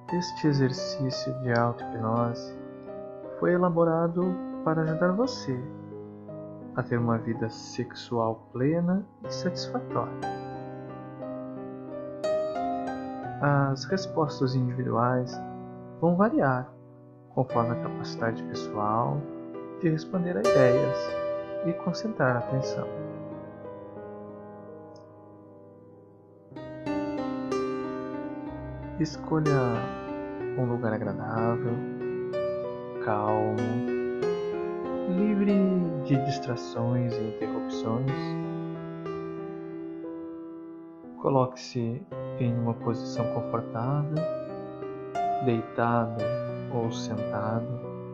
Este exercício de auto-hipnose foi elaborado para ajudar você a ter uma vida sexual plena e satisfatória. As respostas individuais vão variar conforme a capacidade pessoal de responder a ideias e concentrar a atenção. Escolha um lugar agradável, calmo, livre de distrações e interrupções. Coloque-se em uma posição confortável, deitado ou sentado,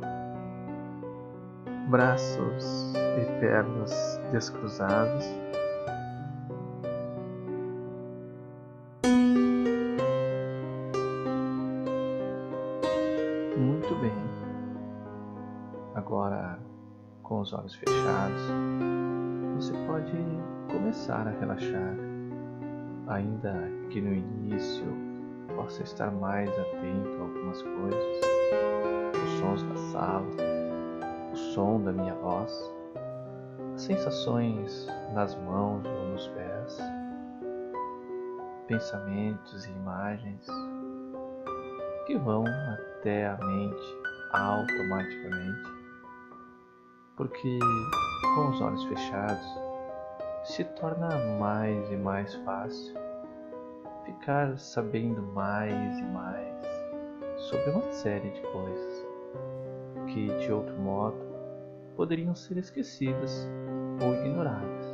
braços e pernas descruzados. Muito bem. Agora, com os olhos fechados, você pode começar a relaxar, ainda que no início possa estar mais atento a algumas coisas, os sons da sala, o som da minha voz, as sensações nas mãos ou nos pés, pensamentos e imagens que vão até a mente automaticamente, porque com os olhos fechados se torna mais e mais fácil ficar sabendo mais e mais sobre uma série de coisas que de outro modo poderiam ser esquecidas ou ignoradas.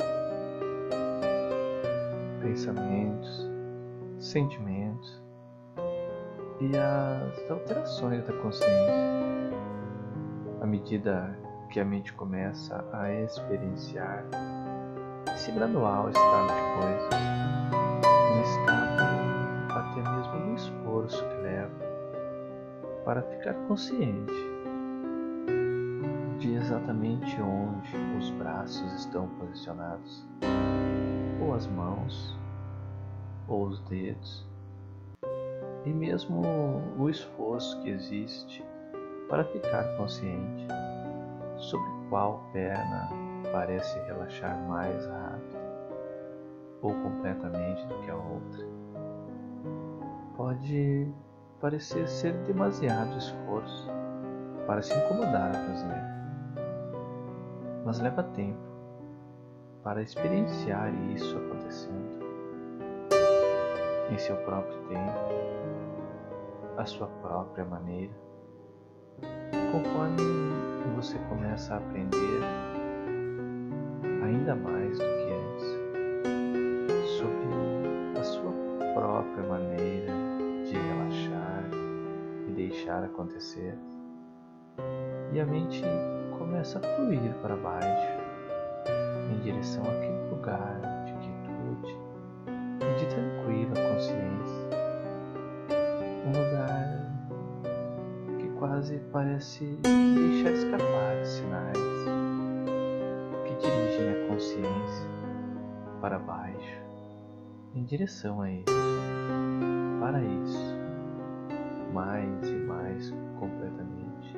Pensamentos, sentimentos e as alterações da consciência. À medida que a mente começa a experienciar esse gradual estado de coisas, um estado até mesmo do esforço que leva para ficar consciente de exatamente onde os braços estão posicionados, ou as mãos, ou os dedos, e mesmo o esforço que existe para ficar consciente sobre qual perna parece relaxar mais rápido ou completamente do que a outra. Pode parecer ser demasiado esforço para se incomodar a fazer, mas leva tempo para experienciar isso acontecendo em seu próprio tempo, à sua própria maneira, conforme você começa a aprender ainda mais do que antes sobre a sua própria maneira de relaxar e deixar acontecer, e a mente começa a fluir para baixo em direção àquele lugar de quietude e de tranquila consciência, um lugar que quase parece deixar escapar sinais que dirigem a consciência para baixo em direção a isso, para isso, mais e mais completamente.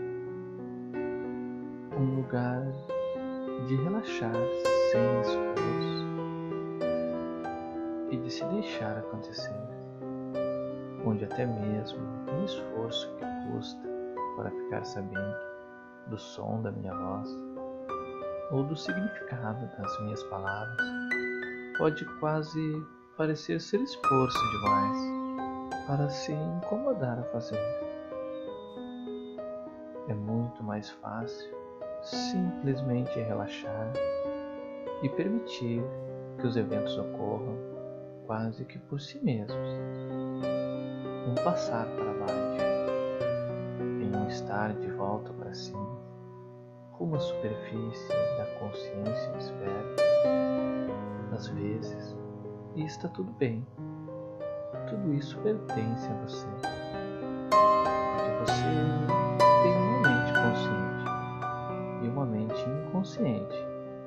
Um lugar de relaxar sem esforço e de se deixar acontecer, onde até mesmo o esforço que custa para ficar sabendo do som da minha voz ou do significado das minhas palavras pode quase parecer ser esforço demais para se incomodar a fazer. É muito mais fácil simplesmente relaxar e permitir que os eventos ocorram quase que por si mesmos, um passar para baixo, em um estar de volta para cima, rumo à superfície da consciência esférica, às vezes, e está tudo bem. Tudo isso pertence a você, porque você tem uma mente consciente e uma mente inconsciente,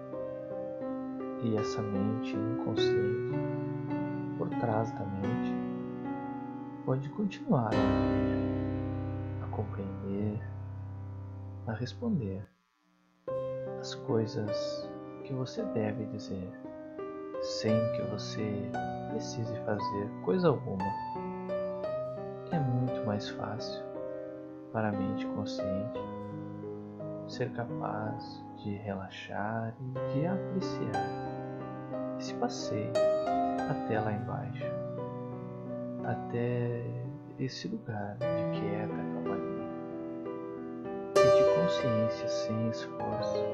e essa mente inconsciente, por trás da mente, pode continuar a ouvir, a compreender, a responder as coisas que você deve dizer, sem que você precise fazer coisa alguma. É muito mais fácil para a mente consciente ser capaz de relaxar e de apreciar esse passeio até lá embaixo, até esse lugar de quieta calmaria e de consciência sem esforço,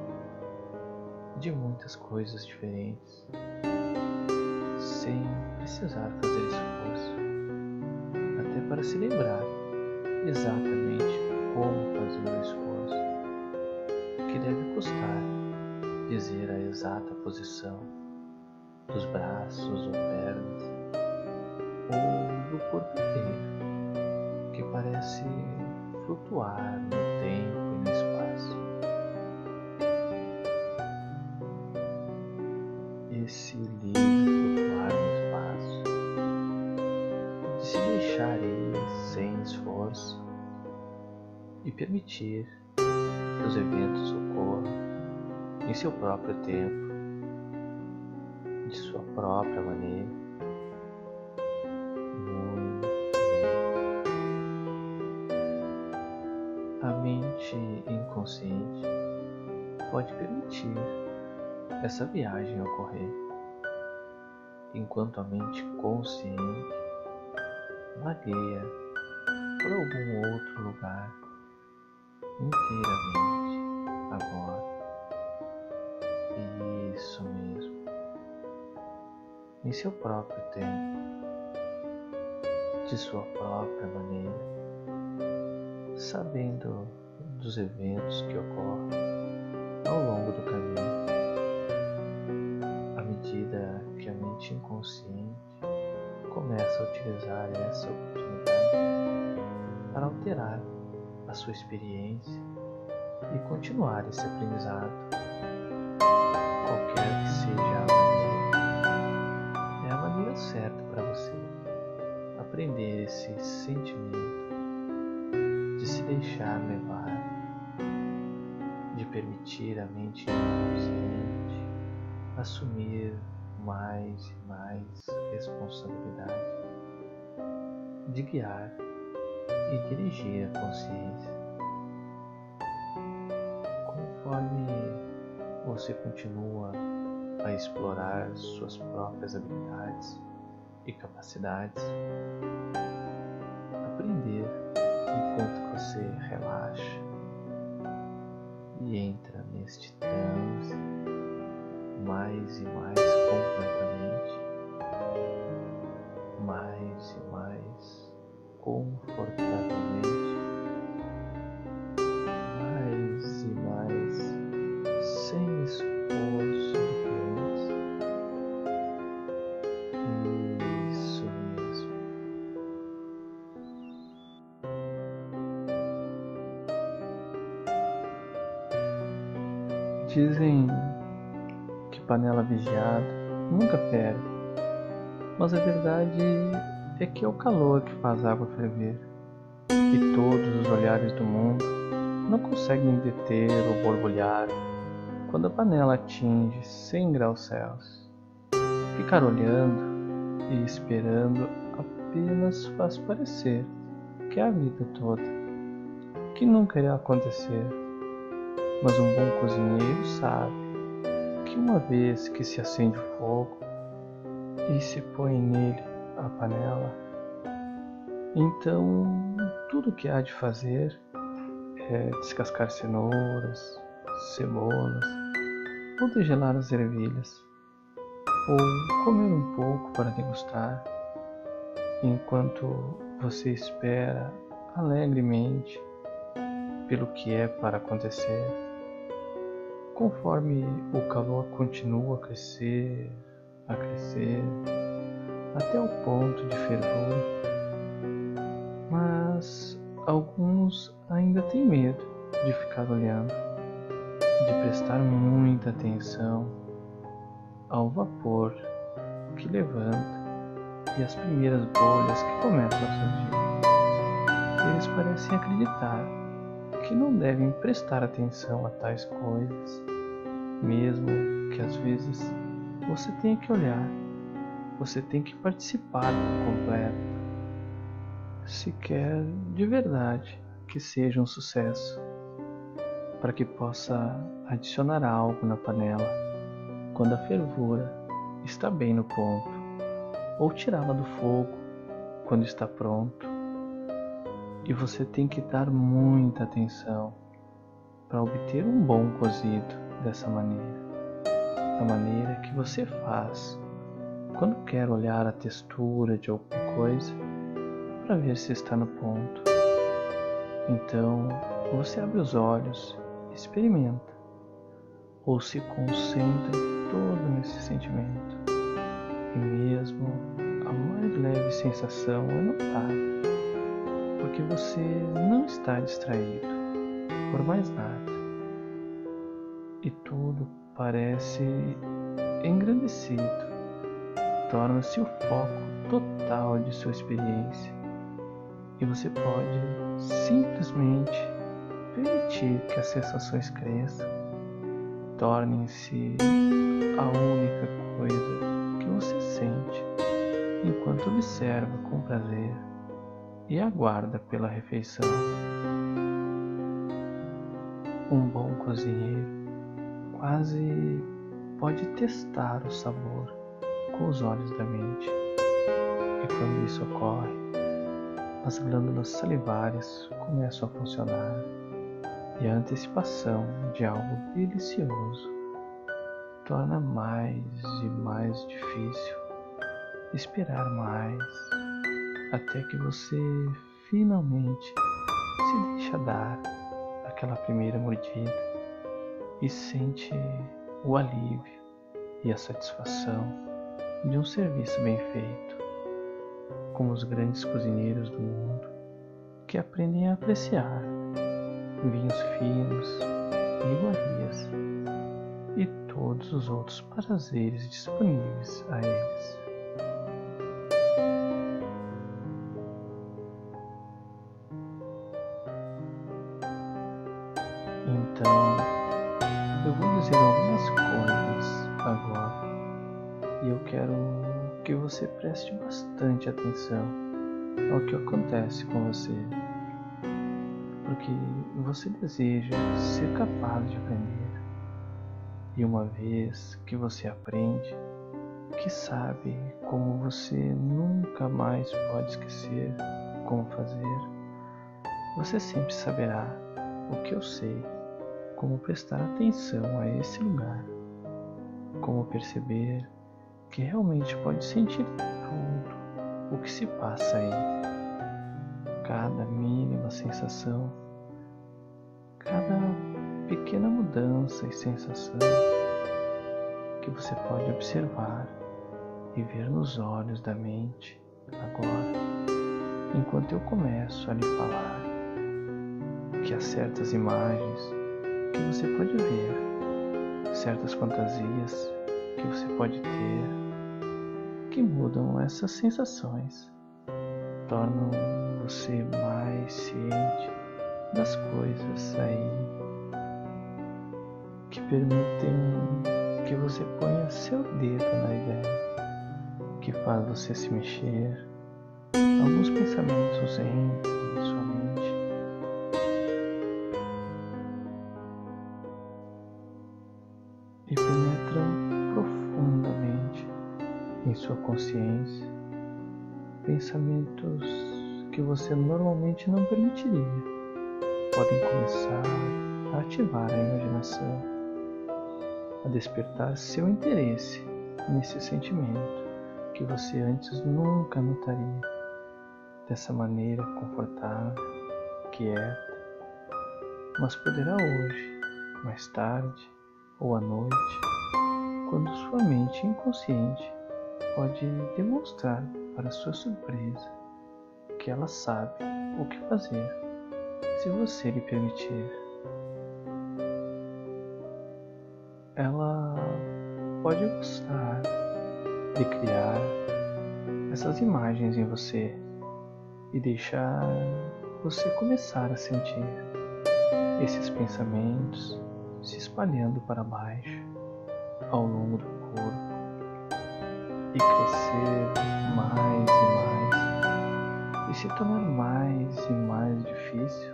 de muitas coisas diferentes, sem precisar fazer esforço, até para se lembrar exatamente como fazer o esforço, que deve custar dizer a exata posição dos braços ou pernas, ou do corpo inteiro, que parece flutuar no tempo e no espaço. Esse livre flutuar no espaço, de se deixar ir sem esforço e permitir que os eventos ocorram em seu próprio tempo, de sua própria maneira. Muito bem. A mente inconsciente pode permitir essa viagem ocorrer, enquanto a mente consciente vagueia por algum outro lugar, inteiramente agora. Isso mesmo, em seu próprio tempo, de sua própria maneira, sabendo dos eventos que ocorrem ao longo do caminho, à medida que a mente inconsciente começa a utilizar essa oportunidade para alterar a sua experiência e continuar esse aprendizado, qualquer que seja a maneira, é a maneira certa para você aprender esse sentimento de se deixar levar, de permitir a mente inconsciente assumir mais e mais responsabilidade, de guiar e dirigir a consciência. Conforme você continua a explorar suas próprias habilidades e capacidades, aprender enquanto você relaxa e entra neste transe mais e mais completamente, mais e mais confortavelmente, mais e mais sem esforço do que antes. Isso mesmo. Dizem que panela vigiada nunca ferve, mas a verdade é que é o calor que faz a água ferver, e todos os olhares do mundo não conseguem deter ou borbulhar quando a panela atinge 100 graus Celsius. Ficar olhando e esperando apenas faz parecer que é a vida toda, que nunca irá acontecer. Mas um bom cozinheiro sabe que uma vez que se acende o fogo e se põe nele a panela, então tudo o que há de fazer é descascar cenouras, cebolas, ou degelar as ervilhas, ou comer um pouco para degustar, enquanto você espera alegremente pelo que é para acontecer. Conforme o calor continua a crescer, até o ponto de fervura, mas alguns ainda têm medo de ficar olhando, de prestar muita atenção ao vapor que levanta e as primeiras bolhas que começam a surgir. Eles parecem acreditar que não devem prestar atenção a tais coisas, mesmo que às vezes você tenha que olhar, você tem que participar por completo, se quer de verdade que seja um sucesso, para que possa adicionar algo na panela quando a fervura está bem no ponto, ou tirá-la do fogo quando está pronto. E você tem que dar muita atenção para obter um bom cozido dessa maneira, da maneira que você faz quando quer olhar a textura de alguma coisa para ver se está no ponto. Então você abre os olhos, experimenta, ou se concentra todo nesse sentimento, e mesmo a mais leve sensação é notada, porque você não está distraído por mais nada, e tudo parece engrandecido, torna-se o foco total de sua experiência, e você pode simplesmente permitir que as sensações cresçam, tornem-se a única coisa que você sente enquanto observa com prazer e aguarda pela refeição. Um bom cozinheiro quase pode testar o sabor com os olhos da mente, e quando isso ocorre, as glândulas salivares começam a funcionar e a antecipação de algo delicioso torna mais e mais difícil esperar mais, até que você finalmente se deixa dar aquela primeira mordida e sente o alívio e a satisfação de um serviço bem feito, como os grandes cozinheiros do mundo que aprendem a apreciar vinhos finos, iguarias e todos os outros prazeres disponíveis a eles. Então, eu vou dizer algumas coisas agora, e eu quero que você preste bastante atenção ao que acontece com você, porque você deseja ser capaz de aprender, e uma vez que você aprende, que sabe como você nunca mais pode esquecer como fazer, você sempre saberá o que eu sei, como prestar atenção a esse lugar, como perceber que realmente pode sentir tudo o que se passa aí, cada mínima sensação, cada pequena mudança e sensação que você pode observar e ver nos olhos da mente agora, enquanto eu começo a lhe falar que há certas imagens que você pode ver, certas fantasias que você pode ter, que mudam essas sensações, tornam você mais ciente das coisas aí, que permitem que você ponha seu dedo na ideia, que faz você se mexer, alguns pensamentos entram em sua mente, e penetram profundamente em sua consciência, pensamentos que você normalmente não permitiria, podem começar a ativar a imaginação, a despertar seu interesse nesse sentimento que você antes nunca notaria, dessa maneira confortável, quieta, mas poderá hoje, mais tarde ou à noite, quando sua mente inconsciente pode demonstrar para sua surpresa que ela sabe o que fazer, se você lhe permitir. Ela pode gostar de criar essas imagens em você e deixar você começar a sentir esses pensamentos se espalhando para baixo ao longo do corpo e crescer mais e mais e se tornar mais e mais difícil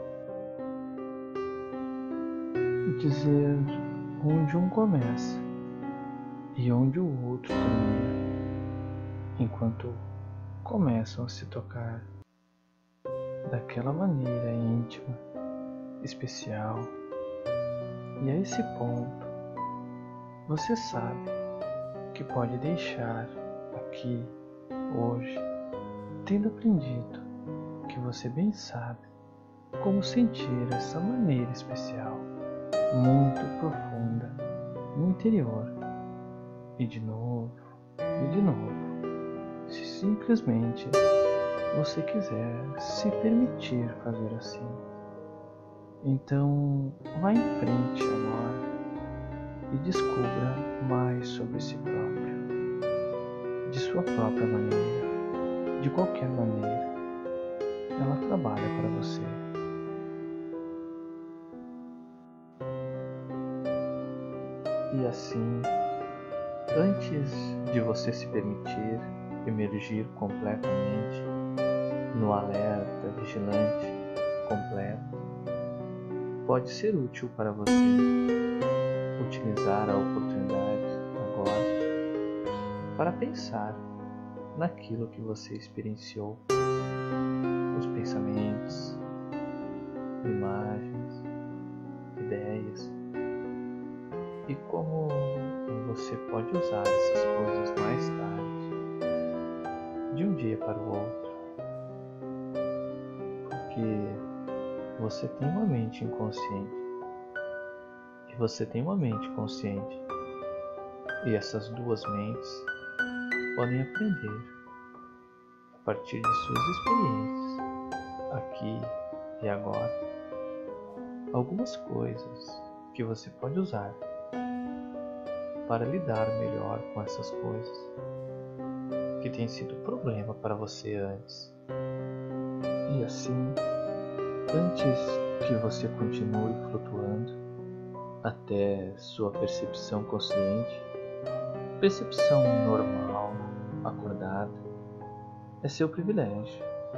dizer onde um começa e onde o outro termina, enquanto começam a se tocar daquela maneira íntima, especial. E a esse ponto, você sabe que pode deixar aqui, hoje, tendo aprendido que você bem sabe como sentir essa maneira especial, muito profunda, no interior. E de novo, se simplesmente você quiser se permitir fazer assim. Então, vá em frente agora e descubra mais sobre si próprio, de sua própria maneira, de qualquer maneira. Ela trabalha para você. E assim, antes de você se permitir emergir completamente no alerta vigilante completo, pode ser útil para você utilizar a oportunidade agora para pensar naquilo que você experienciou, os pensamentos, imagens, ideias, e como você pode usar essas coisas mais tarde, de um dia para o outro, porque você tem uma mente inconsciente e você tem uma mente consciente, e essas duas mentes podem aprender a partir de suas experiências aqui e agora algumas coisas que você pode usar para lidar melhor com essas coisas que têm sido problema para você antes. E assim, antes que você continue flutuando até sua percepção consciente, percepção normal, acordada, é seu privilégio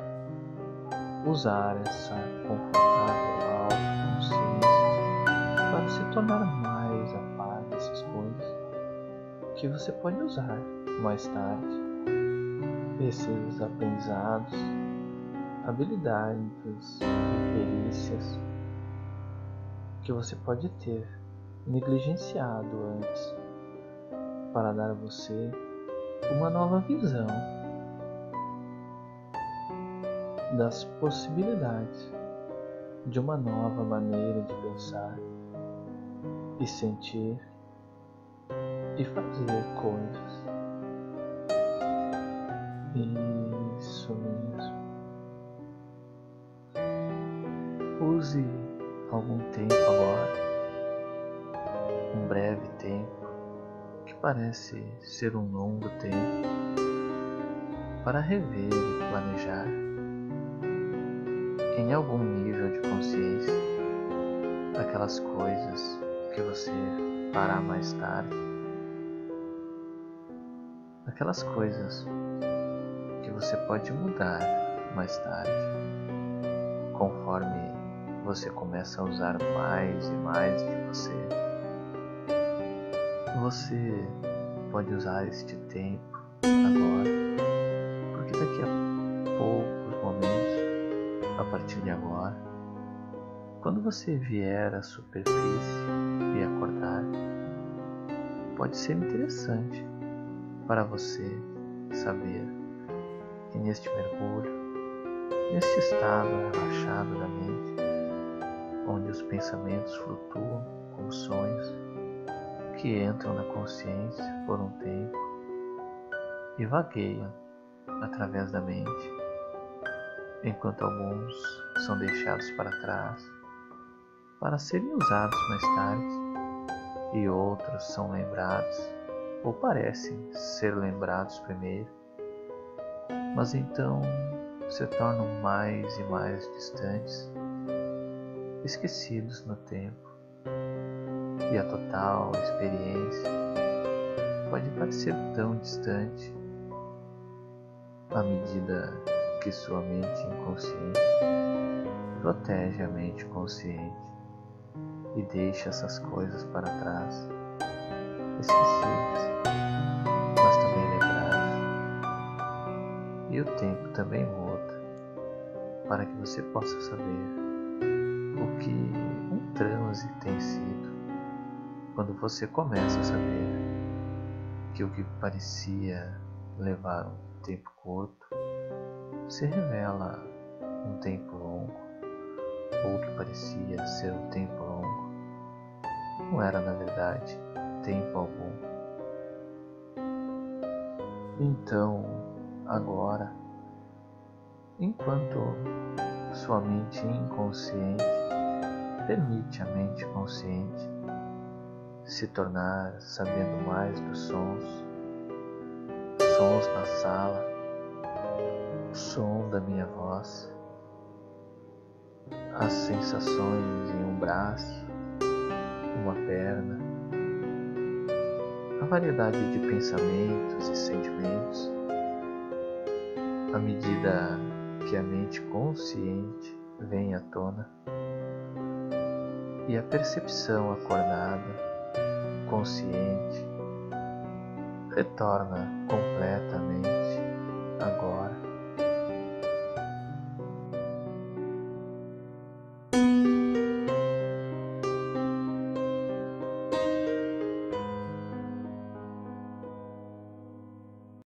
usar essa confortável autoconsciência para se tornar mais a par dessas coisas que você pode usar mais tarde. Esses aprendizados, habilidades e perícias que você pode ter negligenciado antes para dar a você uma nova visão das possibilidades de uma nova maneira de pensar e sentir e fazer coisas. Isso mesmo. Use algum tempo agora, um breve tempo, que parece ser um longo tempo, para rever e planejar em algum nível de consciência aquelas coisas que você fará mais tarde, aquelas coisas que você pode mudar mais tarde, conforme você começa a usar mais e mais de você. Você pode usar este tempo agora, porque daqui a poucos momentos, a partir de agora, quando você vier à superfície e acordar, pode ser interessante para você saber que neste mergulho, neste estado relaxado da mente, onde os pensamentos flutuam como sonhos que entram na consciência por um tempo e vagueiam através da mente, enquanto alguns são deixados para trás para serem usados mais tarde e outros são lembrados ou parecem ser lembrados primeiro mas então se tornam mais e mais distantes, esquecidos no tempo, e a total experiência pode parecer tão distante à medida que sua mente inconsciente protege a mente consciente e deixa essas coisas para trás, esquecidas, mas também lembradas. E o tempo também muda, para que você possa saber o que um transe tem sido, quando você começa a saber que o que parecia levar um tempo curto se revela um tempo longo, ou o que parecia ser um tempo longo não era, na verdade, tempo algum. Então, agora, enquanto sua mente inconsciente permite a mente consciente se tornar sabendo mais dos sons na sala, o som da minha voz, as sensações em um braço, uma perna, a variedade de pensamentos e sentimentos, à medida que a mente consciente vem à tona e a percepção acordada, consciente, retorna completamente agora